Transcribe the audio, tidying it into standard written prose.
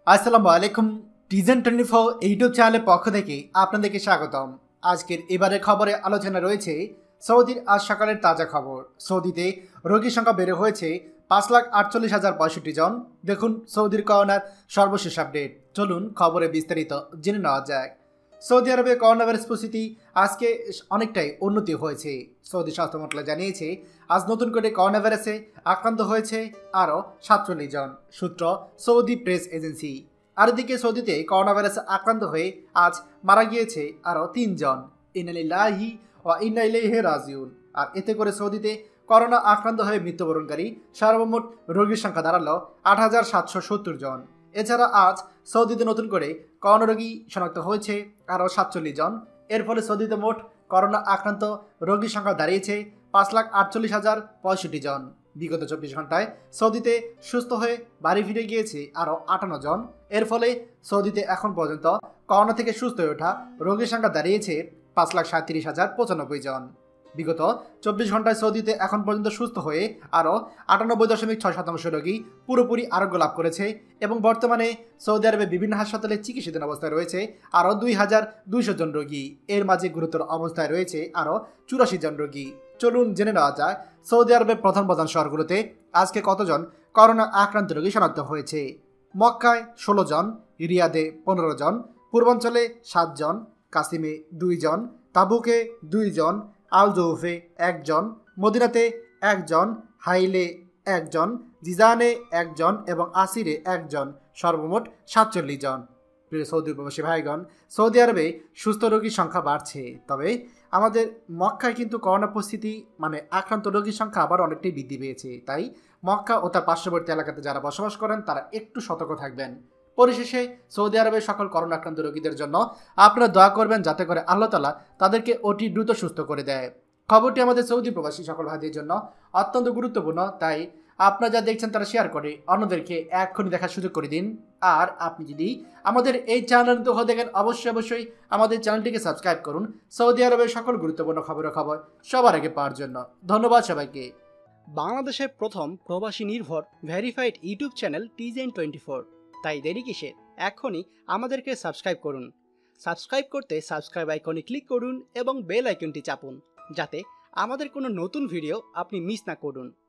আসসালামু আলাইকুম। টিজেন 24 ইউটিউব চ্যানেলের পক্ষ থেকে আপনাদেরকে স্বাগতম। আজকের এবারের খবরে আলোচনা রয়েছে সৌদির আজ সকালের তাজা খবর। সৌদিতে রোগীর সংখ্যা বেড়ে হয়েছে 5,48,065 জন। দেখুন সৌদির করোনার সর্বশেষ আপডেট। চলুন খবরে বিস্তারিত জেনে নেওয়া যাক। সৌদি আরবে করোনা ভাইরাস পরিস্থিতি আজকে অনেকটাই উন্নতি হয়েছে। সৌদি স্বাস্থ্য মন্ত্রণালয় জানিয়েছে আজ নতুন করে করোনা ভাইরাসে আক্রান্ত হয়েছে আরও 47 জন। সূত্র সৌদি প্রেস এজেন্সি। আর এদিকে সৌদিতে করোনা ভাইরাসে আক্রান্ত হয়ে আজ মারা গিয়েছে আরও 3 জন। ইন্না লিল্লাহি ওয়া ইন্না ইলাইহি রাজিউন। আর এতে করে সৌদিতে করোনা আক্রান্ত হয়ে মৃত্যুবরণকারী সর্বমোট রোগীর সংখ্যা দাঁড়ালো 8,770 জন। এছাড়া আজ সৌদিতে নতুন করে করোনা রোগী শনাক্ত হয়েছে আরও 47 জন। এর ফলে সৌদিতে মোট করোনা আক্রান্ত রোগীর সংখ্যা দাঁড়িয়েছে 5,48,065 জন। বিগত 24 ঘন্টায় সৌদিতে সুস্থ হয়ে বাড়ি ফিরে গিয়েছে আরও 58 জন। এর ফলে সৌদিতে এখন পর্যন্ত করোনা থেকে সুস্থ হয়ে ওঠা রোগীর সংখ্যা দাঁড়িয়েছে 5,37,095 জন। বিগত 24 ঘন্টায় সৌদিতে এখন পর্যন্ত সুস্থ হয়ে আরও 98.6% রোগী পুরোপুরি আরোগ্য লাভ করেছে এবং বর্তমানে সৌদি আরবে বিভিন্ন হাসপাতালে চিকিৎসাধীন অবস্থায় রয়েছে আরও 2,200 জন রোগী। এর মাঝে গুরুতর অবস্থায় রয়েছে আরও 84 জন রোগী। চলুন জেনে নেওয়া যাক সৌদি আরবের প্রধান শহরগুলোতে আজকে কতজন করোনা আক্রান্ত রোগী শনাক্ত হয়েছে। মক্কায় 16 জন, রিয়াদে 15 জন, পূর্বাঞ্চলে 7 জন, কাসিমে 2 জন, তাবুকে 2 জন, আল জৌফে 1 জন, মদিনাতে 1 জন, হাইলে 1 জন, জিজানে 1 জন এবং আসিরে 1 জন, সর্বমোট 47 জন। প্রিয় সৌদি প্রবাসী ভাইগণ, সৌদি আরবে সুস্থ রোগীর সংখ্যা বাড়ছে, তবে আমাদের মক্কায় কিন্তু করোনা পরিস্থিতি আক্রান্ত রোগীর সংখ্যা আবার অনেকটাই বৃদ্ধি পেয়েছে। তাই মক্কা ও তার পার্শ্ববর্তী এলাকাতে যারা বসবাস করেন তারা একটু সতর্ক থাকবেন। পরিশেষে সৌদি আরবের সকল করোনা আক্রান্ত রোগীদের জন্য আপনারা দোয়া করবেন যাতে করে আল্লাহ তাআলা তাদেরকে অতি দ্রুত সুস্থ করে দেয়। খবরটি আমাদের সৌদি প্রবাসী সকল ভাইদের জন্য অত্যন্ত গুরুত্বপূর্ণ, তাই আপনারা যা দেখছেন তারা শেয়ার করে অন্যদেরকে এক্ষুনি দেখার সুযোগ করে দিন। আর আপনি যদি আমাদের এই চ্যানেল তো দেখেন অবশ্যই আমাদের চ্যানেলটিকে সাবস্ক্রাইব করুন সৌদি আরবের সকল গুরুত্বপূর্ণ খবর সবার আগে পাওয়ার জন্য। ধন্যবাদ সবাইকে। বাংলাদেশের প্রথম প্রবাসী নির্ভর ভেরিফাইড ইউটিউব চ্যানেল টিজেন 24, তাই দেরি কিসের, এখনই আমাদেরকে সাবস্ক্রাইব করুন। সাবস্ক্রাইব করতে সাবস্ক্রাইব আইকনে ক্লিক করুন এবং বেল আইকনটি চাপুন যাতে আমাদের কোনো নতুন ভিডিও আপনি মিস না করুন।